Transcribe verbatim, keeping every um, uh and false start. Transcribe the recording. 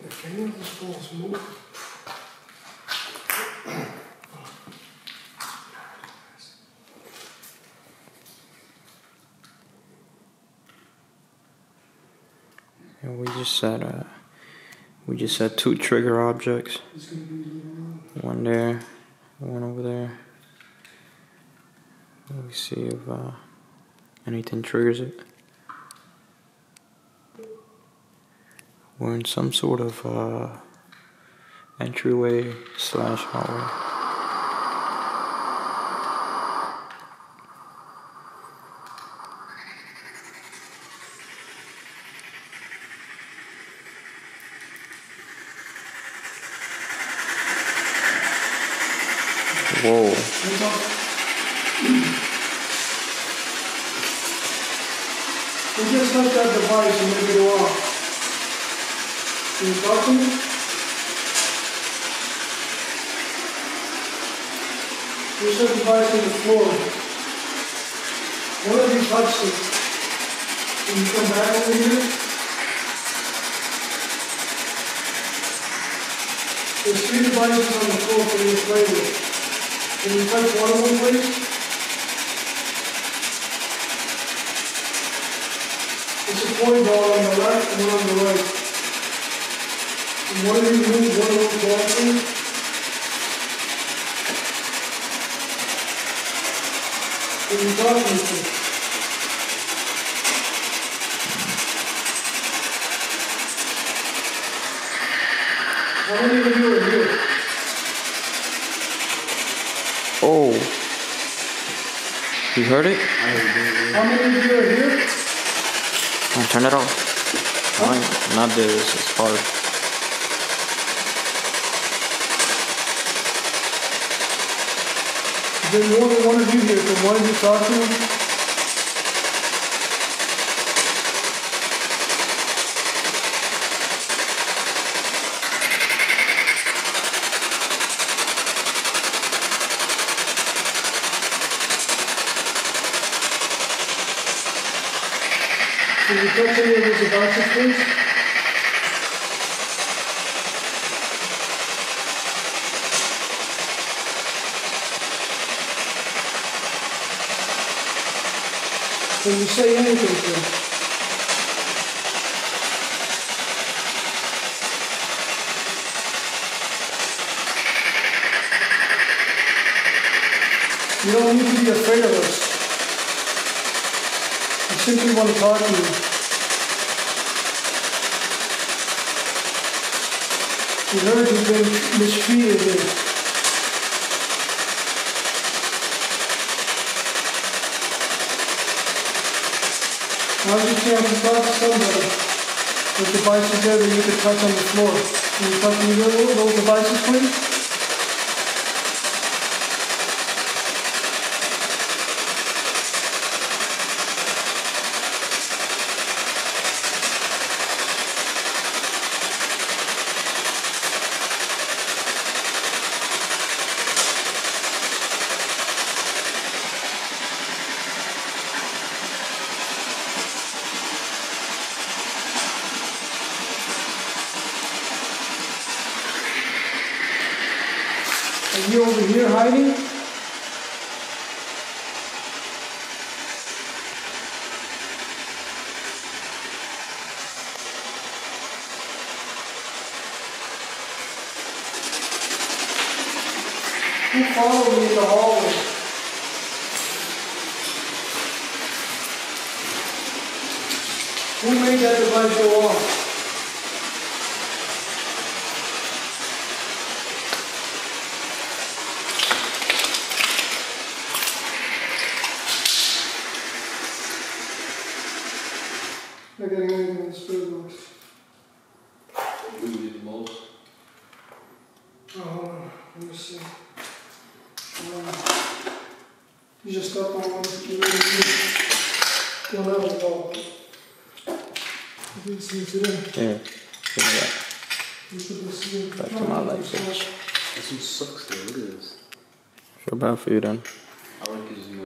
The finger is full of smoke. And we just set uh, we just set two trigger objects. One there, one over there. Let me see if uh, anything triggers it. We're in some sort of uh, entryway slash hallway. Whoa. We just left that device and maybe it off. Can you talk to me? There's a device on the floor. One of you touched it. Can you come back over here? There's three devices on the floor for you to play with. Can you touch one of them, please? There's a toy ball on the left and one on the right. Can one of you move one of those balls, please? Can you talk to me, please? How many of you are here? Oh. You heard it? How many of you are here? Oh, turn it off. Huh? Not, not this, it's hard. There's more than one of you here. Can one of you talk to him? Can you touch any of these devices, please? Can you say anything, please? You don't need to be afraid of us. I simply want to talk to you. We heard you've been mistreated here. Now's your chance to talk to somebody. There's devices there that you can touch on the floor. Can you touch any of those devices, please? Are you over here hiding? Who followed me in the hallway? Who made that device go off? Not getting anything in the spirit box. We need the most. Oh, hold on. Let me see. Um, you just got on one. You don't have a ball. I didn't see it today. Here, give me that. You should see it. Back to my life, bitch. This one sucks though, look at this. Feel bad for you then. I like it.